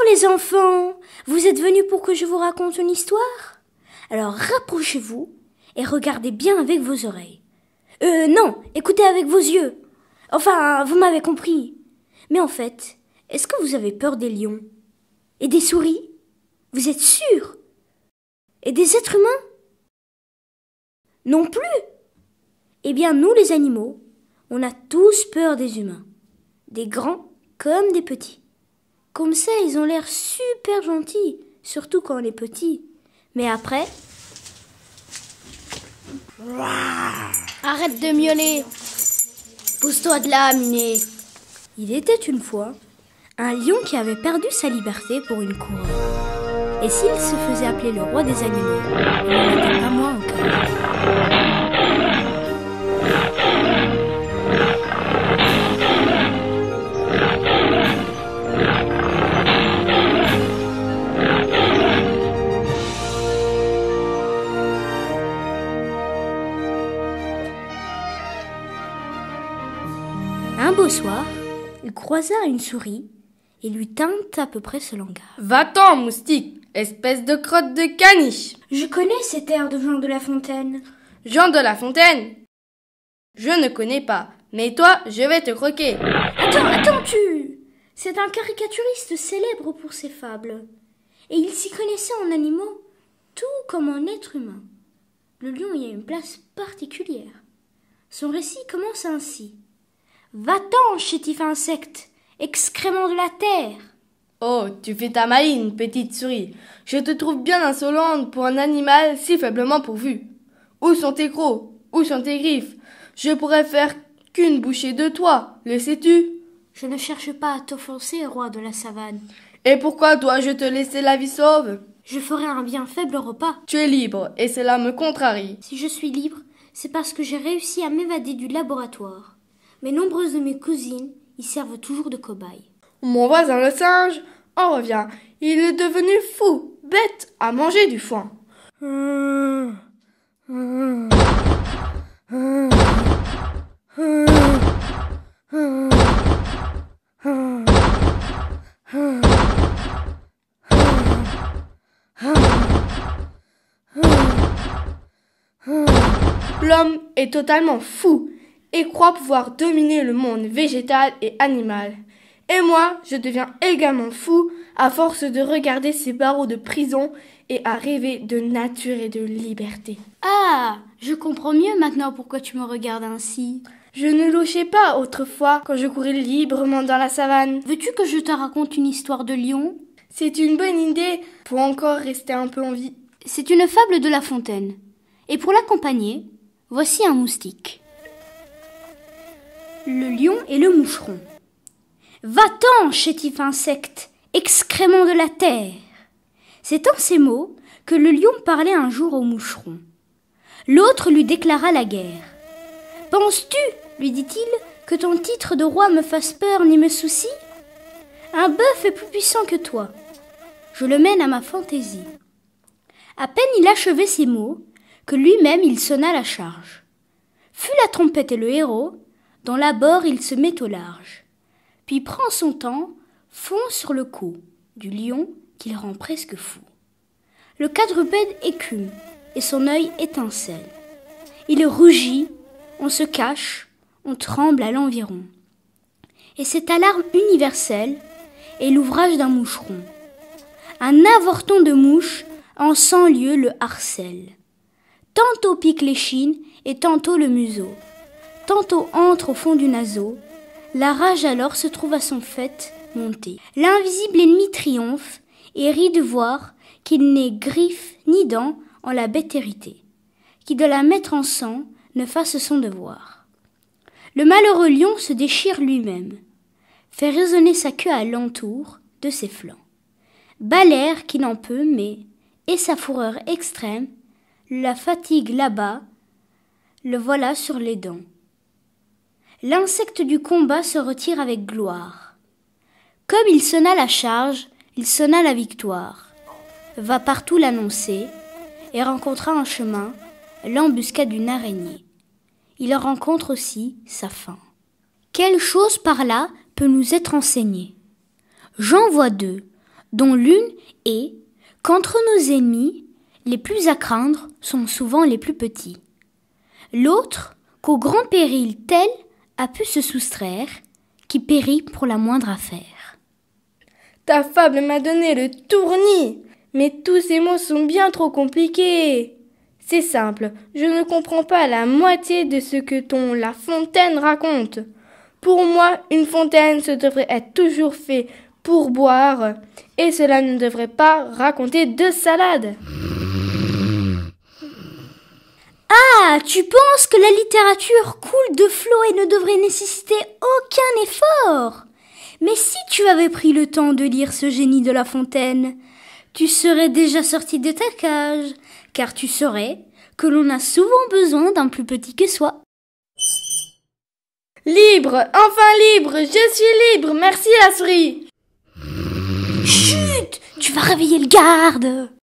les enfants, vous êtes venus pour que je vous raconte une histoire? Alors rapprochez-vous et regardez bien avec vos oreilles. Non, écoutez avec vos yeux. Enfin, vous m'avez compris. Mais en fait, est-ce que vous avez peur des lions? Et des souris? Vous êtes sûrs? Et des êtres humains? Non plus? Eh bien, nous les animaux, on a tous peur des humains. Des grands comme des petits. Comme ça, ils ont l'air super gentils, surtout quand on est petit. Mais après... Arrête de miauler. Pousse-toi de là, Miné. Il était une fois un lion qui avait perdu sa liberté pour une couronne. Et s'il se faisait appeler le roi des animaux, il n'était pas moins au cœur. Un beau soir, il croisa une souris et lui tint à peu près ce langage. « Va-t'en, moustique, espèce de crotte de caniche !»« Je connais cet air de Jean de La Fontaine. »« Jean de La Fontaine ? Je ne connais pas, mais toi, je vais te croquer. »« Attends, c'est un caricaturiste célèbre pour ses fables. Et il s'y connaissait en animaux, tout comme en être humain. Le lion y a une place particulière. Son récit commence ainsi. « Va-t'en, chétif insecte, excrément de la terre !» Oh, tu fais ta maline, petite souris. Je te trouve bien insolente pour un animal si faiblement pourvu. Où sont tes crocs? Où sont tes griffes? Je pourrais faire qu'une bouchée de toi, le sais-tu? Je ne cherche pas à t'offenser, roi de la savane. Et pourquoi dois-je te laisser la vie sauve? Je ferai un bien faible repas. Tu es libre, et cela me contrarie. Si je suis libre, c'est parce que j'ai réussi à m'évader du laboratoire. Mais nombreuses de mes cousines y servent toujours de cobayes. Mon voisin le singe en revient. Il est devenu fou, bête à manger du foin. L'homme est totalement fou et croit pouvoir dominer le monde végétal et animal. Et moi, je deviens également fou à force de regarder ces barreaux de prison et à rêver de nature et de liberté. Ah, je comprends mieux maintenant pourquoi tu me regardes ainsi. Je ne louchais pas autrefois quand je courais librement dans la savane. Veux-tu que je te raconte une histoire de lion? C'est une bonne idée pour encore rester un peu en vie. C'est une fable de La Fontaine. Et pour l'accompagner, voici un moustique. Le lion et le moucheron. Va-t'en, chétif insecte, excrément de la terre. C'est en ces mots que le lion parlait un jour au moucheron. L'autre lui déclara la guerre. Penses-tu, lui dit-il, que ton titre de roi me fasse peur ni me soucie? Un bœuf est plus puissant que toi. Je le mène à ma fantaisie. À peine il achevait ces mots, que lui-même il sonna la charge. Fut la trompette et le héros, dont l'abord il se met au large. Puis prend son temps, fond sur le cou du lion qu'il rend presque fou. Le quadrupède écume, et son œil étincelle. Il rugit, on se cache, on tremble à l'environ. Et cette alarme universelle est l'ouvrage d'un moucheron. Un avorton de mouche en 100 lieues le harcèle. Tantôt pique l'échine et tantôt le museau. Tantôt entre au fond du naseau. La rage alors se trouve à son fait montée. L'invisible ennemi triomphe et rit de voir qu'il n'ait griffes ni dents en la bête héritée, qui de la mettre en sang ne fasse son devoir. Le malheureux lion se déchire lui-même, fait résonner sa queue à l'entour de ses flancs. Bat l'air qui n'en peut, mais, et sa fureur extrême, la fatigue là-bas, le voilà sur les dents. L'insecte du combat se retire avec gloire. Comme il sonna la charge, il sonna la victoire. Va partout l'annoncer, et rencontra en chemin l'embuscade d'une araignée. Il rencontre aussi sa fin. Quelle chose par là peut nous être enseignée? J'en vois deux, dont l'une est qu'entre nos ennemis, les plus à craindre sont souvent les plus petits. L'autre, qu'au grand péril tel a pu se soustraire, qui périt pour la moindre affaire. Ta fable m'a donné le tournis, mais tous ces mots sont bien trop compliqués. C'est simple, je ne comprends pas la moitié de ce que ton La Fontaine raconte. Pour moi, une fontaine, ce devrait être toujours fait pour boire, et cela ne devrait pas raconter de salade. Ah, tu penses que la littérature coule de flot et ne devrait nécessiter aucun effort? Mais si tu avais pris le temps de lire ce génie de La Fontaine, tu serais déjà sorti de ta cage, car tu saurais que l'on a souvent besoin d'un plus petit que soi. Libre, enfin libre, je suis libre, merci la souris. Chut, tu vas réveiller le garde.